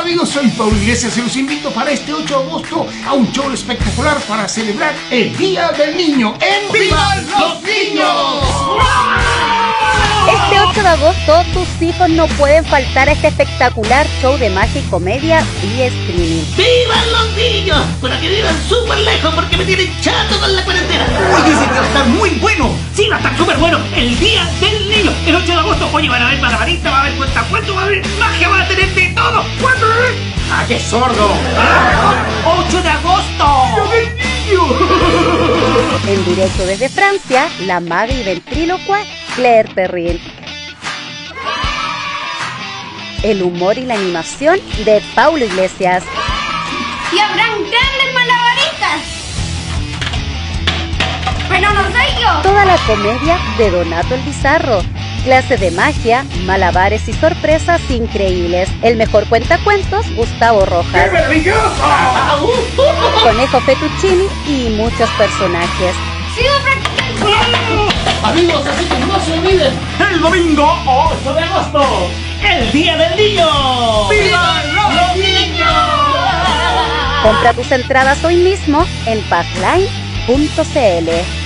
amigos? Soy Pablo Iglesias y los invito para este 8 de agosto a un show espectacular para celebrar el Día del Niño en ¡Viva los Niños! Este 8 de agosto tus hijos no pueden faltar a este espectacular show de magia y comedia vía streaming. ¡Vivan los niños! Para que vivan súper lejos porque me tienen chato con la cuarentena. Oye, ese va a estar muy bueno. Sí, va a estar súper bueno. El Día del Niño. El 8 de agosto, oye, van a ver malabarista, va a haber cuentacuentos, va a haber magia, va a tener de todo. ¿Cuándo? ¡Ah, qué sordo! 8 de agosto. ¡Día del Niño! En directo desde Francia, la maga y ventrílocua Claire Perrin. El humor y la animación de Paulo Iglesias. Y habrán grandes malabaristas. Pero no soy yo. Toda la comedia de Donato el Bizarro. Clases de magia, malabares y sorpresas increíbles. El mejor cuentacuentos, Gustavo Rojas. ¡Qué maravilloso! Conejo Fettuccini y muchos personajes. Sigo practicando. Amigos, así que no se olviden. El domingo 8 de agosto. El Día del Niño. ¡Vivan los niños! Compra tus entradas hoy mismo en pathline.cl.